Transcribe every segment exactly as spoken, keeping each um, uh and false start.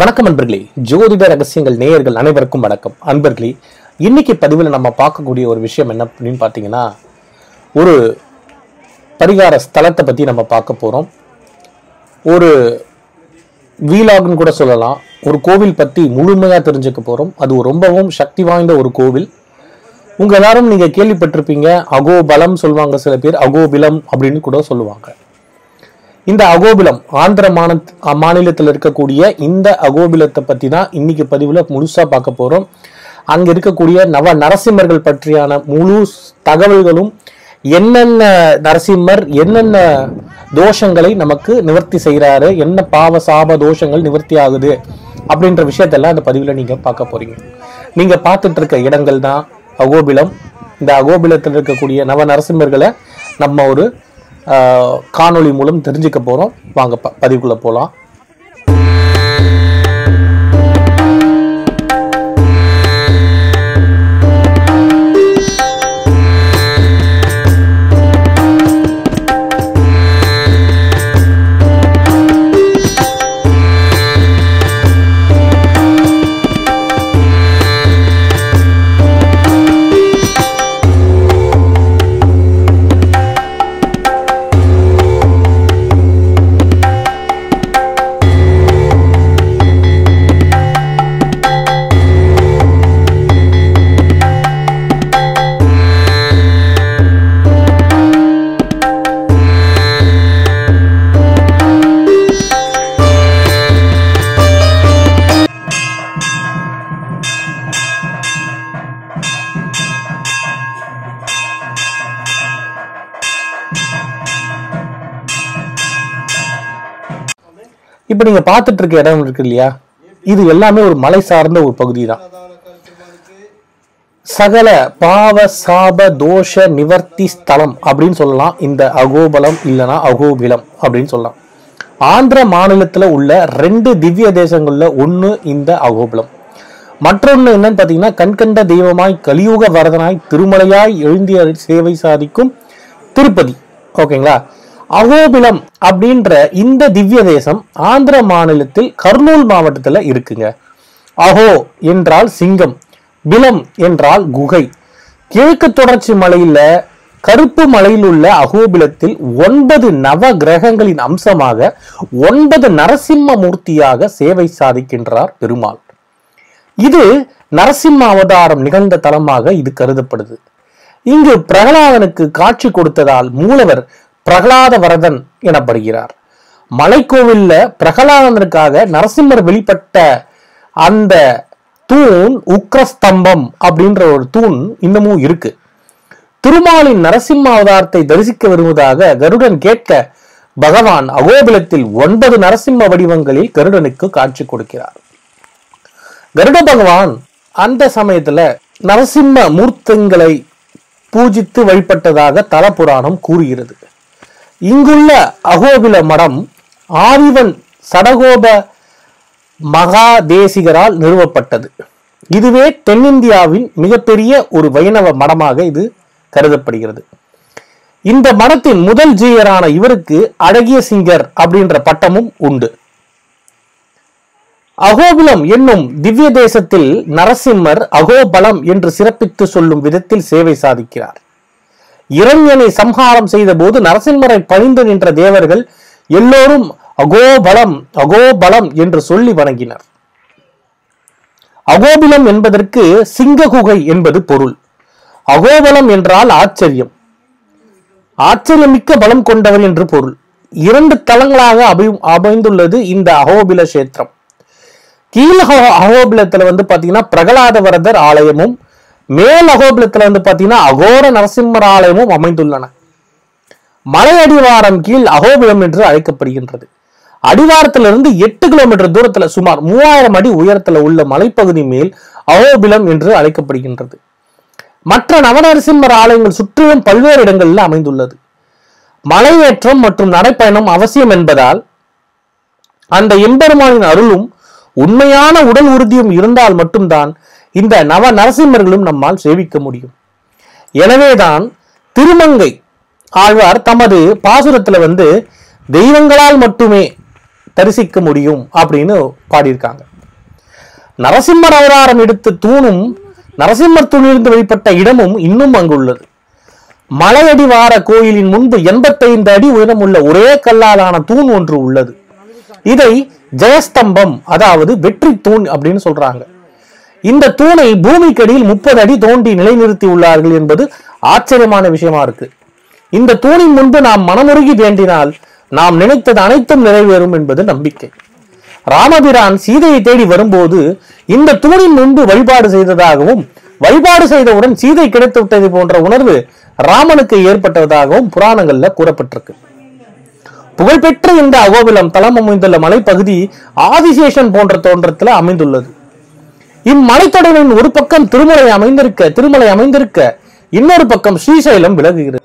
வணக்கம் அன்பர்களே, ஜோதிட ரகசியங்கள் நேயர்கள் அனைவருக்கும் வணக்கம். அன்பர்களே, இன்னைக்கு பதிவில் நம்ம பார்க்கக்கூடிய ஒரு விஷயம் என்ன அப்படின்னு பார்த்தீங்கன்னா, ஒரு பரிகார ஸ்தலத்தை பற்றி நம்ம பார்க்க போகிறோம். ஒரு வீலாகுன்னு கூட சொல்லலாம். ஒரு கோவில் பற்றி முழுமையாக தெரிஞ்சுக்க போகிறோம். அது ரொம்பவும் சக்தி வாய்ந்த ஒரு கோவில். உங்கள் எல்லாரும் நீங்கள் கேள்விப்பட்டிருப்பீங்க, அகோபலம் சொல்லுவாங்க, சில பேர் அகோபிலம் அப்படின்னு கூட சொல்லுவாங்க. இந்த அகோபிலம் ஆந்திர மாநில மாநிலத்தில் இருக்கக்கூடிய இந்த அகோபிலத்தை பற்றி தான் இன்னைக்கு பதிவில் முழுசாக பார்க்க போகிறோம். அங்கே இருக்கக்கூடிய நவ நரசிம்மர்கள் பற்றியான முழு தகவல்களும், என்னென்ன நரசிம்மர் என்னென்ன தோஷங்களை நமக்கு நிவர்த்தி செய்கிறாரு, என்ன பாவ சாப தோஷங்கள் நிவர்த்தி ஆகுது அப்படின்ற விஷயத்தெல்லாம் அந்த பதிவில் நீங்கள் பார்க்க போறீங்க. நீங்கள் பார்த்துட்டு இருக்க இடங்கள் தான் அகோபிலம். இந்த அகோபிலத்தில் இருக்கக்கூடிய நவ நரசிம்மர்களை நம்ம ஒரு காணொளி மூலம் தெரிஞ்சுக்க போறோம். வாங்க பதிவுக்குள்ள போலாம். இப்ப நீங்க பார்த்துட்டு இருக்க இடம் இருக்கு இல்லையா, இது எல்லாமே ஒரு மலை சார்ந்த ஒரு பகுதி தான். சகல பாவ சாப தோஷ நிவர்த்தி ஸ்தலம் அப்படின்னு சொல்லலாம் இந்த அகோபலம், இல்லைன்னா அகோபிலம் அப்படின்னு சொல்லலாம். ஆந்திர மாநிலத்துல உள்ள ரெண்டு திவ்ய தேசங்கள்ல ஒண்ணு இந்த அகோபிலம். மற்றொன்னு என்னன்னு பாத்தீங்கன்னா, கண்கண்ட தெய்வமாய் கலியுக வரதனாய் திருமலையாய் எழுந்திய சேவை சாதிக்கும் திருப்பதி. ஓகேங்களா? அகோபிலம் அப்படின்ற இந்த திவ்ய தேசம் ஆந்திர மாநிலத்தில் கர்னூல் மாவட்டத்துல இருக்குங்க. அகோ என்றால் சிங்கம், பிலம் என்றால் குகை. கிழக்கு தொடர்ச்சி மலையில கருப்பு மலையில் உள்ள அகோபிலத்தில் ஒன்பது நவ கிரகங்களின் அம்சமாக ஒன்பது நரசிம்ம மூர்த்தியாக சேவை சாதிக்கின்றார் பெருமாள். இது நரசிம்ம அவதாரம் நிகழ்ந்த தலமாக இது கருதப்படுது. இங்கு பிரகலாதனுக்கு காட்சி கொடுத்ததால் மூலவர் பிரகலாத வரதன் எனப்படுகிறார். மலைக்கோவில்ல பிரகலாதனுக்காக நரசிம்மர் வெளிப்பட்ட அந்த தூண் உக்ரஸ்தம்பம் அப்படின்ற ஒரு தூண் இன்னமும் இருக்கு. திருமாலின் நரசிம்ம அவதாரத்தை தரிசிக்க விரும்புவதாக கருடன் கேட்க பகவான் அகோபிலத்தில் ஒன்பது நரசிம்ம வடிவங்களில் கருடனுக்கு காட்சி கொடுக்கிறார். கருட பகவான் அந்த சமயத்துல நரசிம்ம மூர்த்தங்களை பூஜித்து வழிபட்டதாக தல புராணம் கூறுகிறது. இங்குள்ள அகோபில மடம் ஆதிவன் சடகோப மகாதேசிகரால் நிறுவப்பட்டது. இதுவே தென்னிந்தியாவின் மிகப்பெரிய ஒரு வைணவ மடமாக இது கருதப்படுகிறது. இந்த மடத்தின் முதல் ஜீயரான இவருக்கு அழகிய சிங்கர் அப்படின்ற பட்டமும் உண்டு. அகோபிலம் என்னும் திவ்ய தேசத்தில் நரசிம்மர் அகோபலம் என்று சிறப்பித்து சொல்லும் விதத்தில் சேவை சாதிக்கிறார். இரண்யனை சம்ஹாரம் செய்த போது நரசிம்மரை பணிந்து நின்ற தேவர்கள் எல்லோரும் அகோபலம் அகோபலம் என்று சொல்லி வணங்கினர். அகோபிலம் என்பதற்கு சிங்க குகை என்பது பொருள். அகோபலம் என்றால் ஆச்சரியம், ஆச்சரியமிக்க பலம் கொண்டவர் என்று பொருள். இரண்டு தலங்களாக அமை அமைந்துள்ளது இந்த அகோபில கஷேத்திரம். கீழ் அகோபிலத்துல வந்து பாத்தீங்கன்னா பிரகலாத வரதர் ஆலயமும், மேல் அகோபிலத்துல வந்து பாத்தீங்கன்னா அகோர நரசிம்மர் ஆலயமும் அமைந்துள்ளன. மலை அடிவாரம் கீழ் அகோபிலம் என்று அழைக்கப்படுகின்றது. அடிவாரத்திலிருந்து எட்டு கிலோமீட்டர் தூரத்துல சுமார் மூவாயிரம் அடி உயரத்துல உள்ள மலைப்பகுதி மேல் அகோபிலம் என்று அழைக்கப்படுகின்றது. மற்ற நவநரசிம்மர் ஆலயங்கள் சுற்றிலும் பல்வேறு இடங்களில் அமைந்துள்ளது. மலையேற்றம் மற்றும் நடைப்பயணம் அவசியம் என்பதால் அந்த எம்பெருமானின் அருளும் உண்மையான உடல் உறுதியும் இருந்தால் மட்டும்தான் இந்த நவ நரசிம்மர்களும் நம்மால் சேவிக்க முடியும். எனவேதான் திருமங்கை ஆழ்வார் தமது பாசுரத்துல வந்து தெய்வங்களால் மட்டுமே தரிசிக்க முடியும் அப்படின்னு பாடியிருக்காங்க. நரசிம்மர் அவதாரம் எடுத்து தூணும் நரசிம்மர் தூணிலிருந்து வெளிப்பட்ட இடமும் இன்னும் அங்குள்ளது. மலையடிவார கோயிலின் முன்பு எண்பத்தைந்து அடி உயரம் உள்ள ஒரே கல்லாலான தூண் ஒன்று உள்ளது. இதை ஜெயஸ்தம்பம், அதாவது வெற்றி தூண் அப்படின்னு சொல்றாங்க. இந்த தூணை பூமிக்கடியில் முப்பது அடி தோண்டி நிலைநிறுத்தி உள்ளார்கள் என்பது ஆச்சரியமான விஷயமா இருக்கு. இந்த தூணின் முன்பு நாம் மனமுருகி வேண்டினால் நாம் நினைத்தது அனைத்தும் நிறைவேறும் என்பது நம்பிக்கை. ராமபிரான் சீதையை தேடி வரும்போது இந்த தூணின் முன்பு வழிபாடு செய்ததாகவும், வழிபாடு செய்தவுடன் சீதை கிடைத்து விட்டது போன்ற உணர்வு ராமனுக்கு ஏற்பட்டதாகவும் புராணங்கள்ல கூறப்பட்டிருக்கு. புகழ்பெற்ற இந்த அகோபிலம் தலம் அமைந்துள்ள மலைப்பகுதி ஆதிசேஷன் போன்ற தோற்றத்துல அமைந்துள்ளது. இம்மலைத்தொடரின் ஒரு பக்கம் திருமலை அமைந்திருக்க திருமலை அமைந்திருக்க இன்னொரு பக்கம் ஸ்ரீசைலம் விலகுகிறது.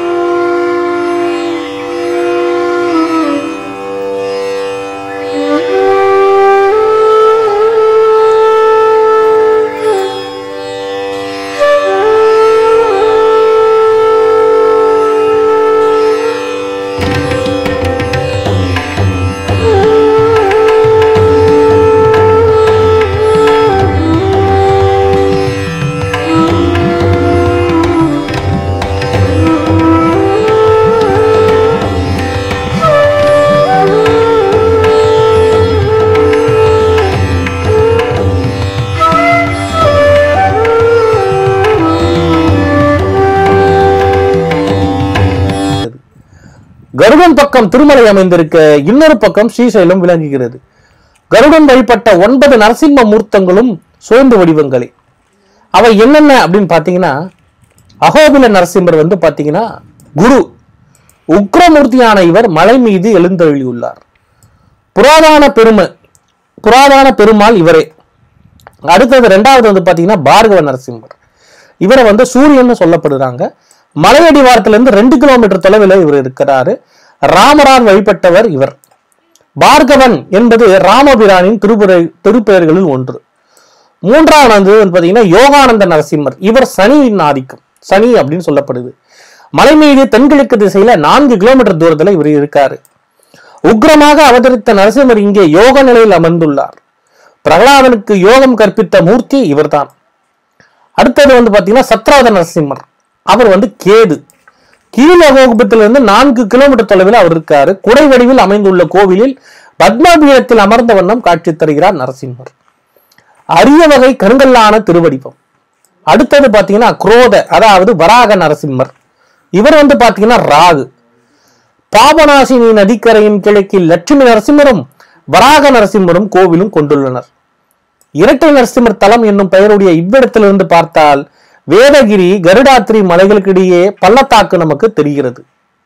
கருடன் பக்கம் திருமலை அமைந்திருக்க இன்னொரு பக்கம் ஸ்ரீசைலம் விளங்குகிறது. கருடன் வழிபட்ட ஒன்பது நரசிம்ம மூர்த்தங்களும் சோந்து வடிவங்களே. அவை என்னென்ன அப்படின்னு பாத்தீங்கன்னா, அகோபில நரசிம்மர் வந்து பாத்தீங்கன்னா குரு உக்ரமூர்த்தியான இவர் மலை மீது எழுந்தருளியுள்ளார். புராதான பெருமை புராதான பெருமாள் இவரே. அடுத்தது இரண்டாவது வந்து பாத்தீங்கன்னா பார்கவ நரசிம்மர். இவரை வந்து சூரியன் சொல்லப்படுறாங்க. மலையடிவாரத்திலிருந்து ரெண்டு கிலோமீட்டர் தொலைவில் இவர் இருக்கிறாரு. ராமரான் வழிபட்டவர் இவர். பார்கவன் என்பது ராமபிரானின் திருப்புரை திருப்பெயர்களில் ஒன்று. மூன்றாவது பாத்தீங்கன்னா யோகானந்த நரசிம்மர். இவர் சனியின் ஆதிக்கம், சனி அப்படின்னு சொல்லப்படுது. மலை மீது தென்கிழக்கு திசையில நான்கு கிலோமீட்டர் தூரத்துல இவர் இருக்காரு. உக்ரமாக அவதரித்த நரசிம்மர் இங்கே யோக நிலையில் அமர்ந்துள்ளார். பிரகலாதனுக்கு யோகம் கற்பித்த மூர்த்தி இவர்தான். அடுத்தது வந்து பாத்தீங்கன்னா சத்ராத நரசிம்மர். அவர் வந்து கேது. கீழகோபத்திலிருந்து நான்கு கிலோமீட்டர் தொலைவில் அவர் இருக்காரு. குடை வடிவில் அமைந்துள்ள கோவிலில் பத்மபீடத்தில் அமர்ந்த வண்ணம் காட்சி தருகிறார் நரசிம்மர். அரிய வகை கருங்கல்லான திருவடிவம். அடுத்தது பாத்தீங்கன்னா குரோத, அதாவது வராக நரசிம்மர். இவர் வந்து பாத்தீங்கன்னா ராகு. பாபநாசினி நதிக்கரையின் கிழக்கில் லட்சுமி நரசிம்மரும் வராக நரசிம்மரும் கோவிலும் கொண்டுள்ளனர். இரட்டை நரசிம்மர் தலம் என்னும் பெயருடைய இவ்விடத்திலிருந்து பார்த்தால் வேதகிரி கருடாத்திரி மலைகளுக்கிடையே பள்ளத்தாக்கு நமக்கு தெரிகிறது.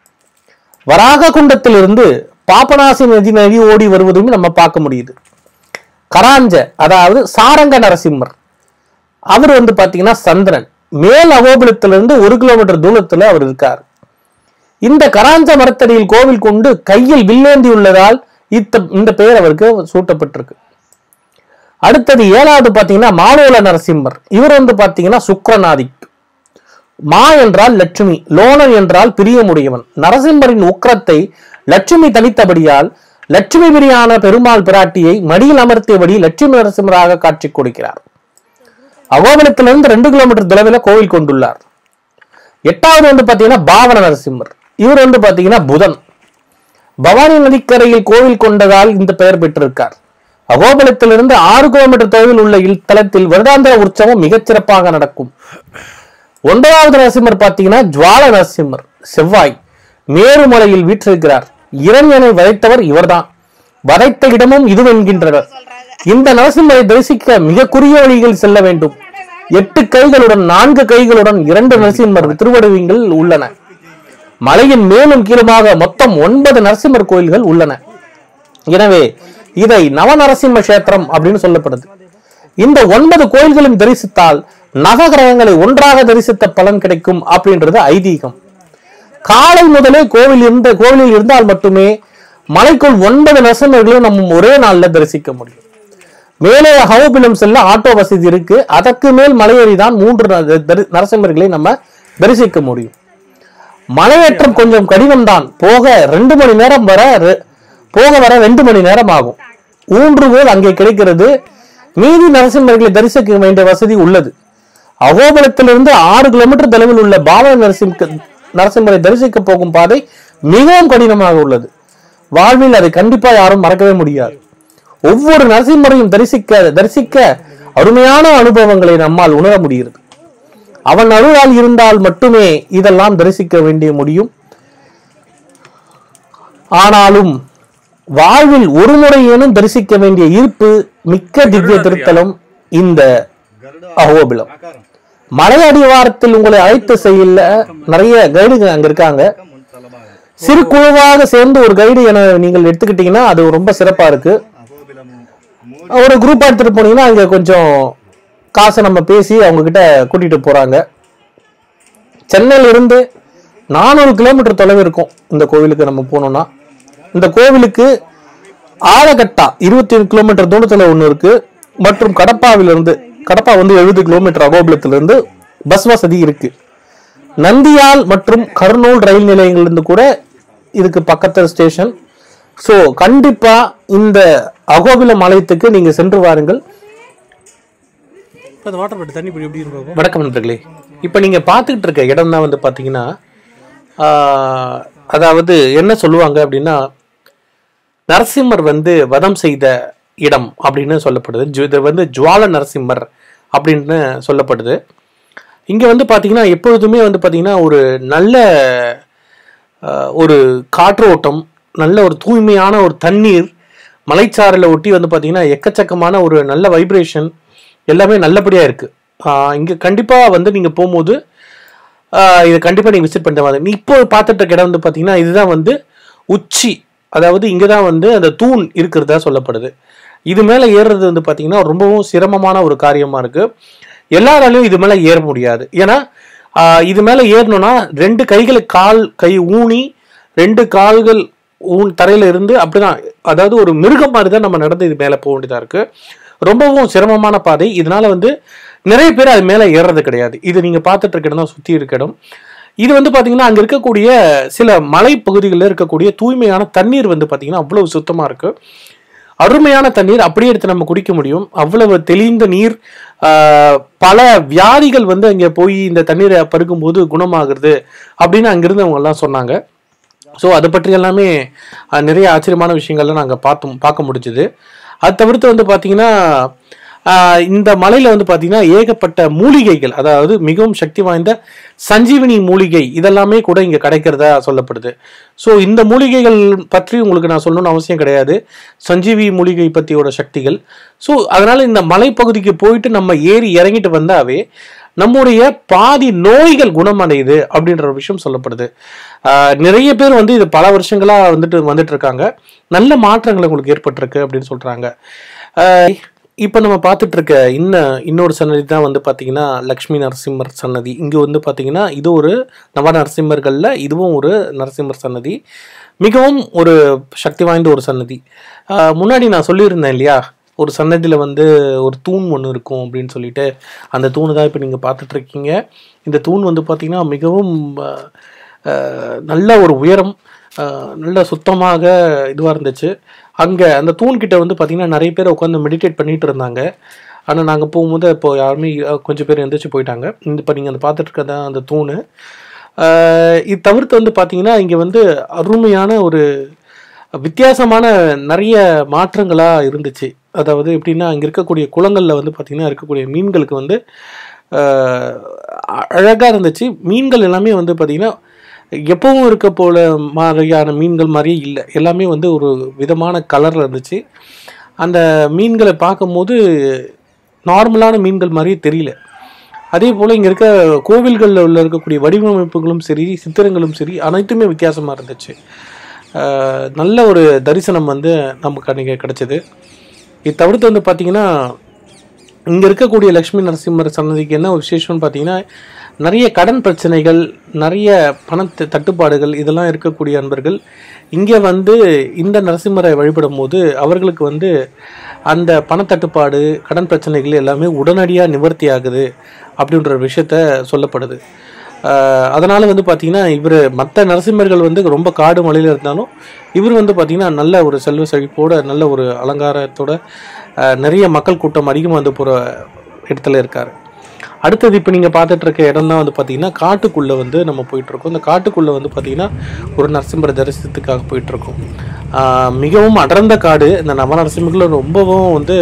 வராக குண்டத்திலிருந்து பாபநாசி நதி நதி ஓடி வருவதும் நம்ம பார்க்க முடியுது. கராஞ்ச, அதாவது சாரங்க நரசிம்மர். அவர் வந்து பாத்தீங்கன்னா சந்திரன். மேல் அகோபிலத்திலிருந்து ஒரு கிலோமீட்டர் தூரத்துல அவர் இருக்கார். இந்த கராஞ்ச மரத்தடியில் கோவில் கொண்டு கையில் வில்லேந்தி உள்ளதால் இத்த இந்த பெயர் அவருக்கு சூட்டப்பட்டிருக்கு. அடுத்தது ஏழாவது பாத்தீங்கன்னா மாலோல நரசிம்மர். இவர் வந்து பாத்தீங்கன்னா சுக்ரநாதிக். மா என்றால் லட்சுமி, லோனன் என்றால் பிரியமுடையவன். நரசிம்மரின் உக்கிரத்தை லட்சுமி தனித்தபடியால் லட்சுமி பிரியான பெருமாள் பிராட்டியை மடியில் அமர்த்தியபடி லட்சுமி நரசிம்மராக காட்சி கொடுக்கிறார். அகோபிலத்திலிருந்து ரெண்டு கிலோமீட்டர் தொலைவில் கோவில் கொண்டுள்ளார். எட்டாவது வந்து பாத்தீங்கன்னா பாவன நரசிம்மர். இவர் வந்து பாத்தீங்கன்னா புதன். பவானி நதிக்கரையில் கோவில் கொண்டதால் இந்த பெயர் பெற்றிருக்கார். அகோபிலத்திலிருந்து ஆறு கிலோமீட்டர் தொலைவில் உள்ள இத்தலத்தில் வருடாந்திர உற்சவம் மிகச் சிறப்பாக நடக்கும். ஒன்பதாவது நரசிம்மர் பாத்தீங்கன்னா ஜுவால நரசிம்மர், செவ்வாய். மேருமலையில் வீற்றிருக்கிறார். இரண்யனை வதைத்தவர் இவர்தான். வதைத்த இடமும் இதுவென்கின்றனர். இந்த நரசிம்மரை தரிசிக்க மிக குறுகிய வழியில் செல்ல வேண்டும். எட்டு கைகளுடன் நான்கு கைகளுடன் இரண்டு நரசிம்மர் திருவடிவங்கள் உள்ளன. மலையின் மேலும் கீழுமாக மொத்தம் ஒன்பது நரசிம்மர் கோயில்கள் உள்ளன. எனவே இதை நவநரசிம்ம கஷேத்திரம் அப்படின்னு சொல்லப்படுது. இந்த ஒன்பது கோயில்களும் தரிசித்தால் நவகிரகங்களை ஒன்றாக தரிசித்த பலன் கிடைக்கும் அப்படின்றது ஐதீகம். காலை முதலே கோவில் இருந்த கோவிலில் இருந்தால் மட்டுமே மலைக்குள் ஒன்பது நரசிம்மர்களையும் நம்ம ஒரே நாள்ல தரிசிக்க முடியும். மேலே அகோபிலம் செல்ல ஆட்டோ வசதி இருக்கு. அதற்கு மேல் மலையேறிதான் மூன்று நரசிம்மர்களை நம்ம தரிசிக்க முடியும். மலையேற்றம் கொஞ்சம் கடினம் தான். போக ரெண்டு மணி நேரம் வர போக வர ரெண்டு மணி நேரம் ஆகும். ஊன்றுகோல் அங்கே கிடைக்கிறது. மீதி நரசிம்மர்களை தரிசிக்க வேண்டிய வசதி உள்ளது. அகோபலத்திலிருந்து ஆறு கிலோமீட்டர் தொலைவில் உள்ள பாபா நரசிம்ம நரசிம்மரை தரிசிக்க போகும் பாதை மிகவும் கடினமாக உள்ளது. வாழ்வில் அதை கண்டிப்பா யாரும் மறக்கவே முடியாது. ஒவ்வொரு நரசிம்மரையும் தரிசிக்க தரிசிக்க அருமையான அனுபவங்களை நம்மால் உணர முடிகிறது. அவன் அருளால் இருந்தால் மட்டுமே இதெல்லாம் தரிசிக்க வேண்டிய முடியும். ஆனாலும் வாழ்வில் ஒரு முறையேனும் தரிசிக்க வேண்டிய ஈர்ப்பு மிக்க திவ்ய திருத்தலம் இந்த அகோபிலம். மலை அடிவாரத்தில் உங்களை அழைத்து செய்யல நிறைய கைடுகள் அங்க இருக்காங்க. சிறு குழுவாக சேர்ந்து ஒரு கைடு என நீங்கள் எடுத்துக்கிட்டீங்கன்னா அது ரொம்ப சிறப்பா இருக்கு. ஒரு குரூப் எடுத்துட்டு போனீங்கன்னா அங்க கொஞ்சம் காசை நம்ம பேசி அவங்க கிட்ட கூட்டிட்டு போறாங்க. சென்னையில இருந்து நானூறு கிலோமீட்டர் தொலைவு இருக்கும் இந்த கோவிலுக்கு நம்ம போனோம்னா. இந்த கோவிலுக்கு ஆலகட்டா இருபத்தி ஏழு கிலோமீட்டர் தூரத்துல ஒண்ணு இருக்கு. மற்றும் கடப்பாவிலிருந்து கடப்பா வந்து எழுபது கிலோமீட்டர் அகோபுலத்திலிருந்து பஸ் வசதி இருக்கு. நந்தியால் மற்றும் கர்னூல் ரயில் நிலையங்களிலிருந்து கூட இதுக்கு பக்கத்து ஸ்டேஷன். ஸோ கண்டிப்பா இந்த அகோபிலம் ஆலயத்துக்கு நீங்க சென்று வாருங்கள். வணக்கம் நண்பர்களே, இப்ப நீங்க பார்த்துக்கிட்டு இருக்க இடம் தான் வந்து பாத்தீங்கன்னா அதாவது என்ன சொல்லுவாங்க அப்படின்னா நரசிம்மர் வந்து வதம் செய்த இடம் அப்படின்னு சொல்லப்படுது. இது வந்து ஜுவால நரசிம்மர் அப்படின்னு சொல்லப்படுது. இங்க வந்து பாத்தீங்கன்னா எப்பொழுதுமே வந்து பாத்தீங்கன்னா ஒரு நல்ல ஒரு காற்றோட்டம், நல்ல ஒரு தூய்மையான ஒரு தண்ணீர், மலைச்சாரலை ஒட்டி வந்து பாத்தீங்கன்னா எக்கச்சக்கமான ஒரு நல்ல வைப்ரேஷன் எல்லாமே நல்லபடியா இருக்கு. ஆஹ் இங்க கண்டிப்பா வந்து நீங்க போகும்போது ஆஹ் இதை கண்டிப்பா நீங்க விசிட் பண்ணிட்டு வாங்க. இப்போ பார்த்துட்டு இருக்க இடம் வந்து பாத்தீங்கன்னா இதுதான் வந்து உச்சி, அதாவது இங்கதான் வந்து அந்த தூண் இருக்கிறதா சொல்லப்படுது. இது மேல ஏறுறது வந்து பாத்தீங்கன்னா ரொம்பவும் சிரமமான ஒரு காரியமா இருக்கு. எல்லாராலையும் இது மேல ஏற முடியாது. ஏன்னா ஆஹ் இது மேல ஏறணும்னா ரெண்டு கைகளை கால் கை ஊனி ரெண்டு கால்கள் ஊன் தரையில இருந்து அப்படிதான், அதாவது ஒரு மிருகம் மாதிரிதான் நம்ம நடந்து இது மேல போக வேண்டியதா இருக்கு. ரொம்பவும் சிரமமான பாதை. இதனால வந்து நிறைய பேர் அது மேல ஏறது கிடையாது. இது நீங்க பார்த்துட்டு இருக்க இடம் தான் சுத்தி இருக்க இடம். இது வந்து பாத்தீங்கன்னா அங்க இருக்கக்கூடிய சில மலை பகுதிகளில் இருக்கக்கூடிய தூய்மையான தண்ணீர் வந்து பாத்தீங்கன்னா அவ்வளவு சுத்தமா இருக்கு. அருமையான தண்ணீர், அப்படியே எடுத்து நம்ம குடிக்க முடியும். அவ்வளவு தெளிந்த நீர். ஆஹ் பல வியாதிகள் வந்து அங்க போய் இந்த தண்ணீரை பருகும் போது குணமாகுறது அப்படின்னு அங்கிருந்து அவங்க எல்லாம் சொன்னாங்க. ஸோ அதை பற்றி எல்லாமே நிறைய ஆச்சரியமான விஷயங்கள்லாம் நாங்கள் பார்த்தோம் பார்க்க முடிஞ்சுது. அது தவிர்த்து வந்து பார்த்தீங்கன்னா இந்த மலையில வந்து பார்த்தீங்கன்னா ஏகப்பட்ட மூலிகைகள், அதாவது மிகவும் சக்தி வாய்ந்த சஞ்சீவினி மூலிகை இதெல்லாமே கூட இங்கே கிடைக்கிறதா சொல்லப்படுது. ஸோ இந்த மூலிகைகள் பற்றி உங்களுக்கு நான் சொல்லணும்னு அவசியம் கிடையாது, சஞ்சீவி மூலிகை பற்றியோட சக்திகள். ஸோ அதனால இந்த மலைப்பகுதிக்கு போயிட்டு நம்ம ஏறி இறங்கிட்டு வந்தாவே நம்முடைய பாதி நோய்கள் குணமடையுது அப்படின்ற ஒரு விஷயம் சொல்லப்படுது. ஆஹ் நிறைய பேர் வந்து இது பல வருஷங்களா வந்துட்டு வந்துட்டு இருக்காங்க. நல்ல மாற்றங்கள் உங்களுக்கு ஏற்பட்டிருக்கு அப்படின்னு சொல்றாங்க. ஆஹ் இப்போ நம்ம பார்த்துட்டு இருக்க இன்னும் இன்னொரு சன்னதி தான் வந்து பார்த்தீங்கன்னா லக்ஷ்மி நரசிம்மர் சன்னதி. இங்கே வந்து பார்த்தீங்கன்னா இது ஒரு நவ நரசிம்மர்களில் இதுவும் ஒரு நரசிம்மர் சன்னதி. மிகவும் ஒரு சக்தி வாய்ந்த ஒரு சன்னதி. முன்னாடி நான் சொல்லியிருந்தேன் இல்லையா, ஒரு சன்னதியில் வந்து ஒரு தூண் ஒன்று இருக்கும் அப்படின்னு சொல்லிட்டு, அந்த தூணு தான் இப்போ நீங்கள் பார்த்துட்டு இருக்கீங்க. இந்த தூண் வந்து பார்த்தீங்கன்னா மிகவும் நல்ல ஒரு உயரம், நல்ல சுத்தமாக இதுவாக இருந்துச்சு. அங்கே அந்த தூண்கிட்ட வந்து பார்த்தீங்கன்னா நிறைய பேர் உட்காந்து மெடிடேட் பண்ணிட்டு இருந்தாங்க. ஆனால் நாங்கள் போகும்போது இப்போ யாருமே கொஞ்சம் பேர் எந்திரிச்சு போயிட்டாங்க. இந்த இப்போ நீங்கள் அந்த பார்த்துட்டு இருக்கதான் அந்த தூணு. இது தவிர்த்து வந்து பார்த்தீங்கன்னா இங்கே வந்து அருமையான ஒரு வித்தியாசமான நிறைய மாற்றங்களாக இருந்துச்சு. அதாவது எப்படின்னா இங்கே இருக்கக்கூடிய குளங்களில் வந்து பார்த்திங்கன்னா இருக்கக்கூடிய மீன்களுக்கு வந்து அழகாக இருந்துச்சு. மீன்கள் எல்லாமே வந்து பார்த்திங்கன்னா எப்பவும் இருக்க போல மாதிரியான மீன்கள் மாதிரியே இல்லை, எல்லாமே வந்து ஒரு விதமான கலரில் இருந்துச்சு. அந்த மீன்களை பார்க்கும்போது நார்மலான மீன்கள் மாதிரியே தெரியல. அதே போல் இங்கே இருக்க கோவில்களில் உள்ள இருக்கக்கூடிய வடிவமைப்புகளும் சரி, சித்திரங்களும் சரி, அனைத்துமே வித்தியாசமாக இருந்துச்சு. நல்ல ஒரு தரிசனம் வந்து நமக்கு அன்றைக்கி கிடச்சிது. இது தவிர்த்து வந்து பார்த்திங்கன்னா இங்கே இருக்கக்கூடிய லக்ஷ்மி நரசிம்மர் சன்னதிக்கு என்ன ஒரு விசேஷம்னு பார்த்தீங்கன்னா நிறைய கடன் பிரச்சனைகள், நிறைய பண தட்டுப்பாடுகள் இதெல்லாம் இருக்கக்கூடிய அன்பர்கள் இங்கே வந்து இந்த நரசிம்மரை வழிபடும் போது அவர்களுக்கு வந்து அந்த பணத்தட்டுப்பாடு, கடன் பிரச்சனைகள் எல்லாமே உடனடியாக நிவர்த்தி ஆகுது அப்படின்ற ஒரு விஷயத்த சொல்லப்படுது. அதனால் வந்து பார்த்திங்கன்னா இவர் மற்ற நரசிம்மர்கள் வந்து ரொம்ப காடு மலையில் இருந்தாலும் இவர் வந்து பார்த்திங்கன்னா நல்ல ஒரு செல்வ செழிப்போட நல்ல ஒரு அலங்காரத்தோட நிறைய மக்கள் கூட்டம் அதிகமாக வந்து போகிற இடத்துல இருக்கார். அடுத்தது இப்போ நீங்கள் பார்த்துட்டு இருக்க இடம் தான் வந்து பார்த்திங்கன்னா காட்டுக்குள்ளே வந்து நம்ம போயிட்டுருக்கோம். இந்த காட்டுக்குள்ளே வந்து பார்த்திங்கன்னா ஒரு நரசிம்மர தரிசனத்துக்காக போயிட்டுருக்கோம். மிகவும் அடர்ந்த காடு. இந்த நவ நரசிம்மர்கள் ரொம்பவும் வந்து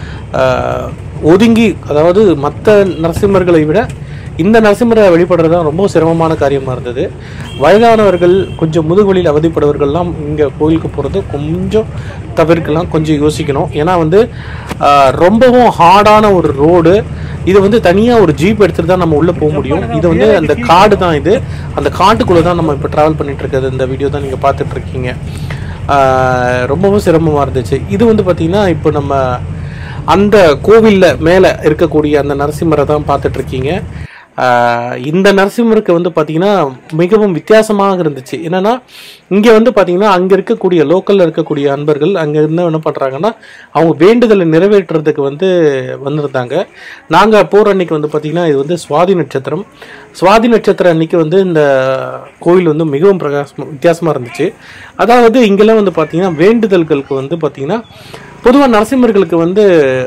ஒதுங்கி, அதாவது மற்ற நரசிம்மர்களை விட இந்த நரசிம்மரை வழிபடுறது தான் ரொம்ப சிரமமான காரியமாக இருந்தது. வயதானவர்கள், கொஞ்சம் முதுகுவலியில் அவதிப்படுவர்கள்லாம் இங்கே கோயிலுக்கு போகிறது கொஞ்சம் தவிர்க்கலாம், கொஞ்சம் யோசிக்கணும். ஏன்னா வந்து ரொம்பவும் ஹார்டான ஒரு ரோடு. இது வந்து தனியாக ஒரு ஜீப் எடுத்துகிட்டு தான் நம்ம உள்ளே போக முடியும். இது வந்து அந்த காடு தான். இது அந்த காட்டுக்குள்ளே தான் நம்ம இப்போ ட்ராவல் பண்ணிகிட்டு இருக்கிறது. இந்த வீடியோ தான் நீங்கள் பார்த்துட்ருக்கீங்க. ரொம்பவும் சிரமமாக இருந்துச்சு. இது வந்து பார்த்திங்கன்னா இப்போ நம்ம அந்த கோவிலில் மேலே இருக்கக்கூடிய அந்த நரசிம்மரை தான் பார்த்துட்ருக்கீங்க. இந்த நரசிம்மருக்கு வந்து பார்த்திங்கன்னா மிகவும் வித்தியாசமாக இருந்துச்சு. என்னென்னா இங்கே வந்து பார்த்திங்கன்னா அங்கே இருக்கக்கூடிய லோக்கலில் இருக்கக்கூடிய அன்பர்கள் அங்கே இருந்து என்ன பண்ணுறாங்கன்னா அவங்க வேண்டுதலை நிறைவேற்றுறதுக்கு வந்து வந்திருந்தாங்க. நாங்கள் போகிற அன்றைக்கி வந்து பார்த்திங்கன்னா இது வந்து சுவாதி நட்சத்திரம். சுவாதி நட்சத்திரம் அன்றைக்கி வந்து இந்த கோவில் வந்து மிகவும் பிரகாசம் வித்தியாசமாக இருந்துச்சு. அதாவது இங்கெல்லாம் வந்து பார்த்திங்கன்னா வேண்டுதல்களுக்கு வந்து பார்த்திங்கன்னா பொதுவாக நரசிம்மர்களுக்கு வந்து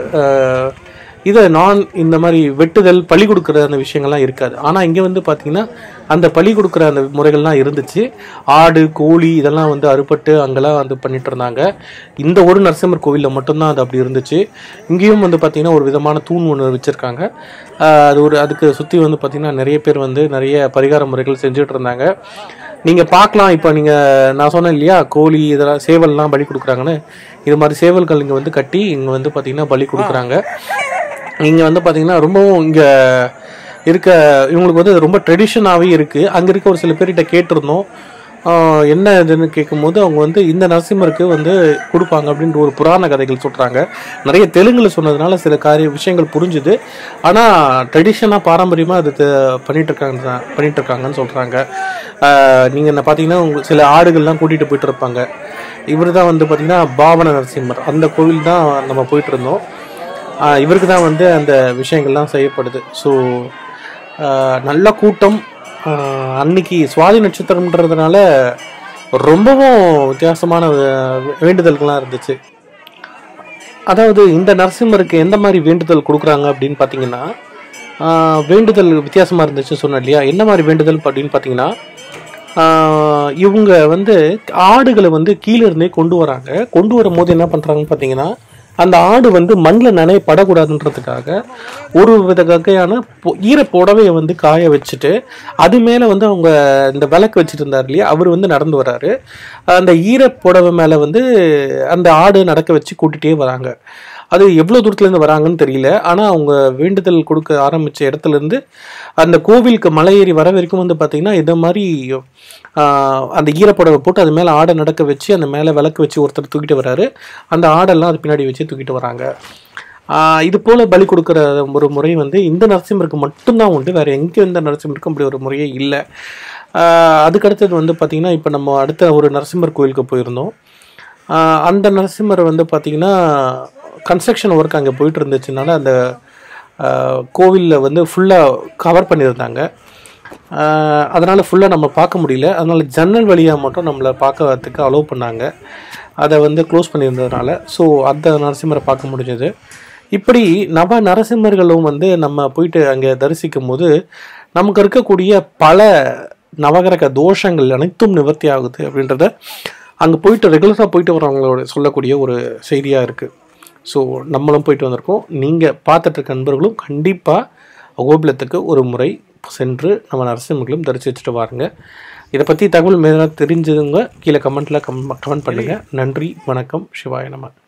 இதை நான் இந்த மாதிரி வெட்டுதல் பலி கொடுக்குற அந்த விஷயங்கள்லாம் இருக்காது. ஆனால் இங்கே வந்து பார்த்திங்கன்னா அந்த பலி கொடுக்குற அந்த முறைகள்லாம் இருந்துச்சு. ஆடு, கோழி இதெல்லாம் வந்து அறுபட்டு அங்கெல்லாம் வந்து பண்ணிட்டு இருந்தாங்க. இந்த ஒரு நரசிம்மர் கோவிலில் மட்டும்தான் அது அப்படி இருந்துச்சு. இங்கேயும் வந்து பார்த்திங்கன்னா ஒரு விதமான தூண் ஒன்று வச்சுருக்காங்க. அது ஒரு அதுக்கு சுற்றி வந்து பார்த்திங்கன்னா நிறைய பேர் வந்து நிறைய பரிகார முறைகள் செஞ்சுட்டு இருந்தாங்க. நீங்கள் பார்க்கலாம். இப்போ நீங்கள் நான் சொன்னேன் இல்லையா, கோழி இதெல்லாம் சேவல்லாம் பலி கொடுக்குறாங்கன்னு, இது மாதிரி சேவல்கள் இங்கே வந்து கட்டி இங்கே வந்து பார்த்திங்கன்னா பலி கொடுக்குறாங்க. இங்கே வந்து பார்த்திங்கன்னா ரொம்பவும் இங்கே இருக்க இவங்களுக்கு வந்து ரொம்ப ட்ரெடிஷனாகவே இருக்குது. அங்கே இருக்க ஒரு சில பேர்கிட்ட கேட்டிருந்தோம் என்ன இதுன்னு கேட்கும்போது அவங்க வந்து இந்த நரசிம்மருக்கு வந்து கொடுப்பாங்க அப்படின்ற ஒரு புராண கதைகள் சொல்கிறாங்க. நிறைய தெலுங்கில் சொன்னதுனால சில காரிய விஷயங்கள் புரிஞ்சுது. ஆனால் ட்ரெடிஷனாக பாரம்பரியமாக அது பண்ணிகிட்ருக்காங்க பண்ணிகிட்ருக்காங்கன்னு சொல்கிறாங்க. நீங்கள் என்ன பார்த்தீங்கன்னா உங்கள் சில ஆடுகள்லாம் கூட்டிகிட்டு போயிட்டு இருப்பாங்க. இவர் தான் வந்து பார்த்திங்கன்னா பாவன நரசிம்மர். அந்த கோவில் தான் நம்ம போயிட்டு இருந்தோம். இவருக்கு தான் வந்து அந்த விஷயங்கள்லாம் செய்யப்படுது. ஸோ நல்ல கூட்டம். அன்னைக்கு சுவாதி நட்சத்திரம்ன்றதுனால ரொம்பவும் வித்தியாசமான வேண்டுதல்கள்லாம் இருந்துச்சு. அதாவது இந்த நரசிம்மருக்கு எந்த மாதிரி வேண்டுதல் கொடுக்குறாங்க அப்படின்னு பார்த்தீங்கன்னா வேண்டுதல் வித்தியாசமாக இருந்துச்சு சொன்னேன் இல்லையா. என்ன மாதிரி வேண்டுதல் அப்படின்னு பார்த்தீங்கன்னா இவங்க வந்து ஆடுகளை வந்து கீழே இருந்தே கொண்டு வராங்க. கொண்டு வரும் போது என்ன பண்ணுறாங்கன்னு பார்த்தீங்கன்னா அந்த ஆடு வந்து மண்ணில் நனைய படக்கூடாதுன்றதுக்காக ஒரு வித வகையான ஈர புடவையை வந்து காய வச்சுட்டு அது மேலே வந்து அவங்க இந்த விளக்கு வச்சுட்டு இருந்தார் இல்லையா, அவர் வந்து நடந்து வர்றாரு. அந்த ஈர புடவை மேலே வந்து அந்த ஆடு நடக்க வச்சு கூட்டிகிட்டே வராங்க. அது எவ்வளோ தூரத்துலேருந்து வராங்கன்னு தெரியல. ஆனால் அவங்க வேண்டுதல் கொடுக்க ஆரம்பித்த இடத்துலேருந்து அந்த கோவிலுக்கு மலை ஏறி வர வரைக்கும் வந்து பார்த்திங்கன்னா இதை மாதிரி அந்த ஈரப்புடவை போட்டு அது மேலே ஆடை நடக்க வச்சு அந்த மேலே விளக்கு வச்சு ஒருத்தர் தூக்கிட்டு வர்றாரு. அந்த ஆடெல்லாம் அது பின்னாடி வச்சு தூக்கிட்டு வராங்க. இது போல் பலி கொடுக்குற ஒரு முறை வந்து இந்த நரசிம்மருக்கு மட்டும்தான் உண்டு. வேறு எங்கே எந்த நரசிம்மருக்கும் அப்படி ஒரு முறையே இல்லை. அதுக்கடுத்தது வந்து பார்த்திங்கன்னா இப்போ நம்ம அடுத்த ஒரு நரசிம்மர் கோயிலுக்கு போயிருந்தோம். அந்த நரசிம்மர் வந்து பார்த்திங்கன்னா கன்ஸ்ட்ரக்ஷன் ஒர்க் அங்கே போயிட்டு இருந்துச்சுனால அந்த கோவிலில் வந்து ஃபுல்லாக கவர் பண்ணியிருந்தாங்க. அதனால் ஃபுல்லாக நம்ம பார்க்க முடியல. அதனால் ஜன்னல் வழியாக மட்டும் நம்மளை பார்க்கறதுக்கு அலோவ் பண்ணாங்க. அதை வந்து க்ளோஸ் பண்ணியிருந்ததுனால ஸோ அந்த நரசிம்மரை பார்க்க முடிஞ்சது. இப்படி நவ நரசிம்மர்களும் வந்து நம்ம போயிட்டு அங்கே தரிசிக்கும் போது நமக்கு இருக்கக்கூடிய பல நவகிரக தோஷங்கள் அனைத்தும் நிவர்த்தி ஆகுது அப்படின்றத அங்கே போயிட்டு ரெகுலராக போயிட்டு வரவங்களோட சொல்லக்கூடிய ஒரு செய்தியாக இருக்குது. ஸோ நம்மளும் போயிட்டு வந்திருக்கோம். நீங்கள் பார்த்துட்டு இருக்க நண்பர்களும் கண்டிப்பாக அகோபிலத்துக்கு ஒரு முறை சென்று நம்ம நரசிம்மர்களும் தரிசி வச்சுட்டு வாருங்க. இதை பற்றி தகவல் மேலே தெரிஞ்சதுங்க கீழே கமெண்ட்டில் கம் கமெண்ட் பண்ணுங்கள். நன்றி, வணக்கம், சிவாய நம.